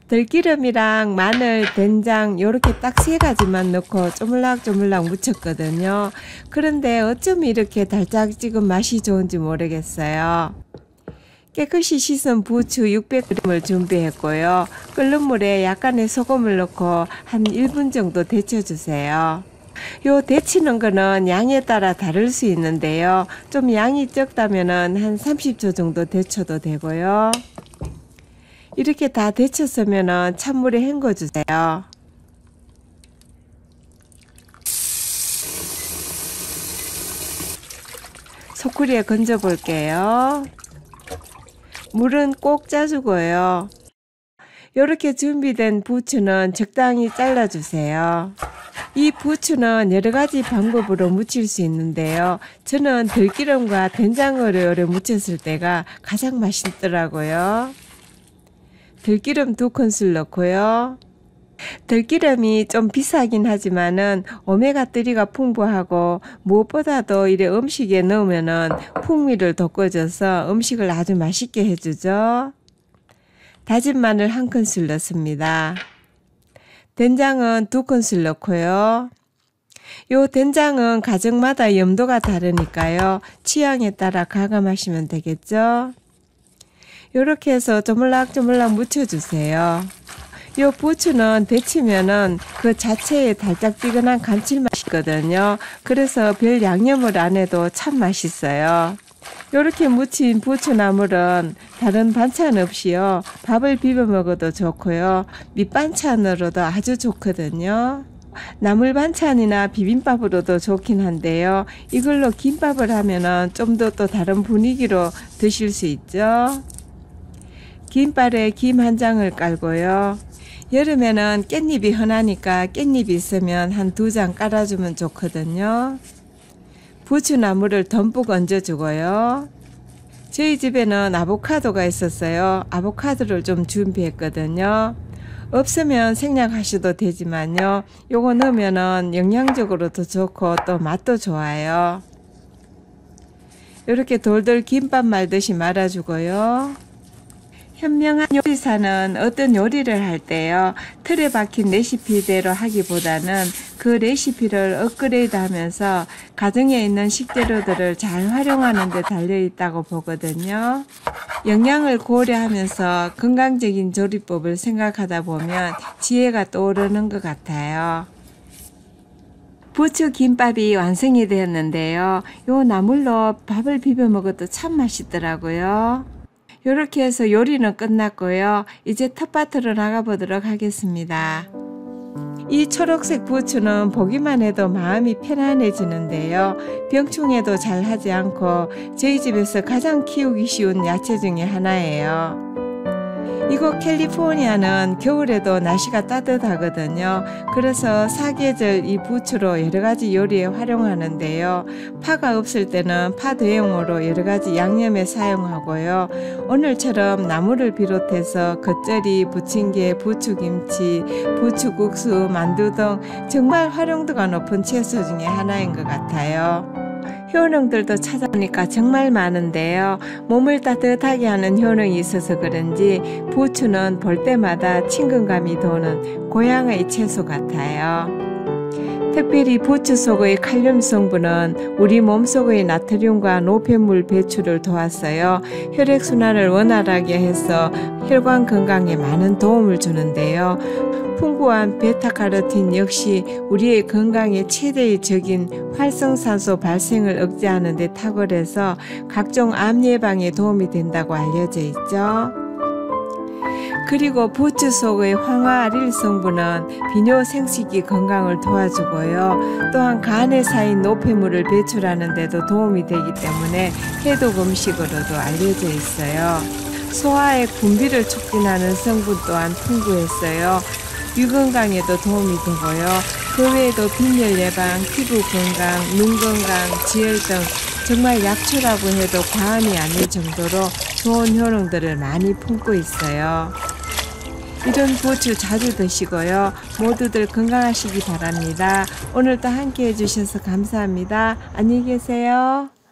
들기름이랑 마늘, 된장 요렇게 딱 3가지만 넣고 쪼물락쪼물락 무쳤거든요. 그런데 어쩜 이렇게 달짝지근 맛이 좋은지 모르겠어요. 깨끗이 씻은 부추 600g을 준비했고요. 끓는 물에 약간의 소금을 넣고 한 1분 정도 데쳐주세요. 요 데치는 거는 양에 따라 다를 수 있는데요. 좀 양이 적다면은 한 30초 정도 데쳐도 되고요. 이렇게 다 데쳤으면은 찬물에 헹궈 주세요. 소쿠리에 건져 볼게요. 물은 꼭 짜주고요. 이렇게 준비된 부추는 적당히 잘라 주세요. 이 부추는 여러가지 방법으로 무칠 수 있는데요. 저는 들기름과 된장으로 무쳤을 때가 가장 맛있더라고요. 들기름 2큰술 넣고요. 들기름이 좀 비싸긴 하지만은 오메가3가 풍부하고 무엇보다도 이래 음식에 넣으면은 풍미를 돋궈줘서 음식을 아주 맛있게 해주죠. 다진 마늘 1큰술 넣습니다. 된장은 2큰술 넣고요. 요 된장은 가정마다 염도가 다르니까요. 취향에 따라 가감하시면 되겠죠. 요렇게 해서 조물락조물락 묻혀주세요. 요 부추는 데치면은 그 자체에 달짝지근한 감칠맛이 있거든요. 그래서 별 양념을 안 해도 참 맛있어요. 요렇게 무친 부추나물은 다른 반찬 없이요. 밥을 비벼 먹어도 좋고요. 밑반찬으로도 아주 좋거든요. 나물 반찬이나 비빔밥으로도 좋긴 한데요. 이걸로 김밥을 하면은 좀 더 또 다른 분위기로 드실 수 있죠. 김밥에 김 한 장을 깔고요. 여름에는 깻잎이 흔하니까 깻잎이 있으면 한 2장 깔아주면 좋거든요. 부추나물을 듬뿍 얹어주고요. 저희 집에는 아보카도가 있었어요. 아보카도를 좀 준비했거든요. 없으면 생략하셔도 되지만요. 요거 넣으면은 영양적으로 더 좋고 또 맛도 좋아요. 이렇게 돌돌 김밥 말듯이 말아주고요. 현명한 요리사는 어떤 요리를 할 때요. 틀에 박힌 레시피대로 하기보다는 그 레시피를 업그레이드 하면서 가정에 있는 식재료들을 잘 활용하는 데 달려있다고 보거든요. 영양을 고려하면서 건강적인 조리법을 생각하다 보면 지혜가 떠오르는 것 같아요. 부추 김밥이 완성이 되었는데요. 요 나물로 밥을 비벼 먹어도 참 맛있더라고요. 이렇게 해서 요리는 끝났고요. 이제 텃밭으로 나가보도록 하겠습니다. 이 초록색 부추는 보기만 해도 마음이 편안해지는데요. 병충해도 잘 하지 않고 저희 집에서 가장 키우기 쉬운 야채 중에 하나예요. 이곳 캘리포니아는 겨울에도 날씨가 따뜻하거든요. 그래서 사계절 이 부추로 여러가지 요리에 활용하는데요. 파가 없을 때는 파 대용으로 여러가지 양념에 사용하고요. 오늘처럼 나물을 비롯해서 겉절이, 부침개, 부추김치, 부추국수, 만두 등 정말 활용도가 높은 채소 중에 하나인 것 같아요. 효능들도 찾아보니까 정말 많은데요. 몸을 따뜻하게 하는 효능이 있어서 그런지 부추는 볼 때마다 친근감이 도는 고향의 채소 같아요. 특별히 부추 속의 칼륨 성분은 우리 몸속의 나트륨과 노폐물 배출을 도왔어요. 혈액순환을 원활하게 해서 혈관 건강에 많은 도움을 주는데요. 풍부한 베타카로틴 역시 우리의 건강에 최대의 적인 활성산소 발생을 억제하는 데 탁월해서 각종 암 예방에 도움이 된다고 알려져 있죠. 그리고 부추 속의 황화아릴 성분은 비뇨 생식기 건강을 도와주고요. 또한 간에 쌓인 노폐물을 배출하는 데도 도움이 되기 때문에 해독 음식으로도 알려져 있어요. 소화의 분비를 촉진하는 성분 또한 풍부했어요. 유건강에도 도움이 되고요. 그 외에도 빈혈 예방, 피부 건강, 눈 건강, 지혈 등 정말 약초라고 해도 과언이 아닐 정도로 좋은 효능들을 많이 품고 있어요. 이런 부추 자주 드시고요. 모두들 건강하시기 바랍니다. 오늘도 함께 해주셔서 감사합니다. 안녕히 계세요.